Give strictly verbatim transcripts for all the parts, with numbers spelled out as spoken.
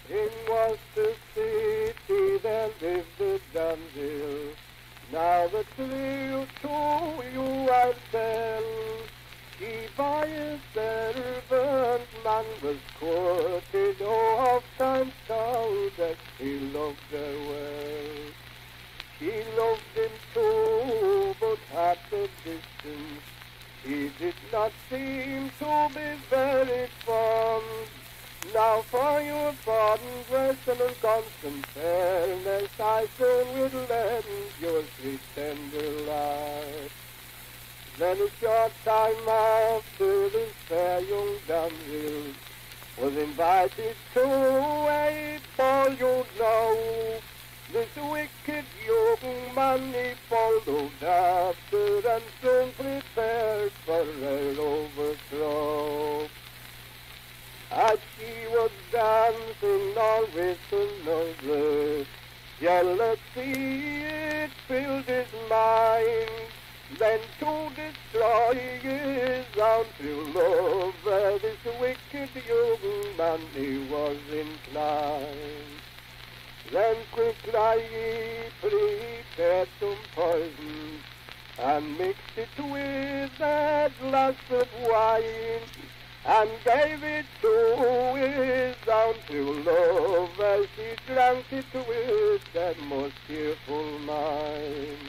In Worcester City there lived a damsel. Now the tale to you I'll tell. She by a servant man was courted, oh, oft times told that he loved her well. She loved him too, but at a distance. He did not seem to be very fond. Now for your pardon, wisdom and constant fairness, I soon will lend your sweet tender life. Then a short time after, this fair young damsel was invited to a ball, you know. This wicked young man he followed after and soon prepared for her overthrow. As she was dancing all with another, jealousy it filled his mind. Then to destroy his own true love, this wicked young man he was inclined. Then quickly he prepared some poison and mixed it with a glass of wine, and gave it to his own true love as he drank it with that most cheerful mind.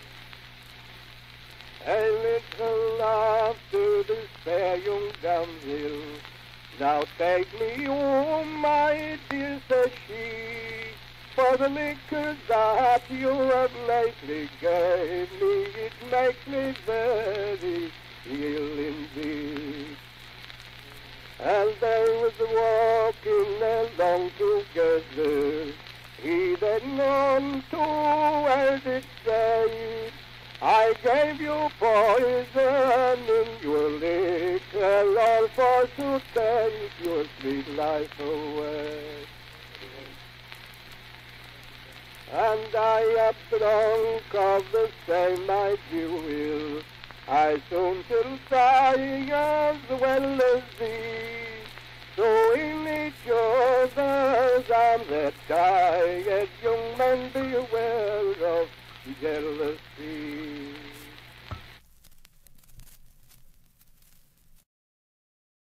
A little after, this fair young damsel, now take me home, my dear, says she, for the liquor that you have lately gave me, it makes me very ill indeed. And they was walking along together, he then on to where it said, I gave you poison in your liquor, all for to take your sweet life away. And I have drunk of the same I do will, I soon shall die as well as thee. So in each other's arms that die, as young men beware of jealousy.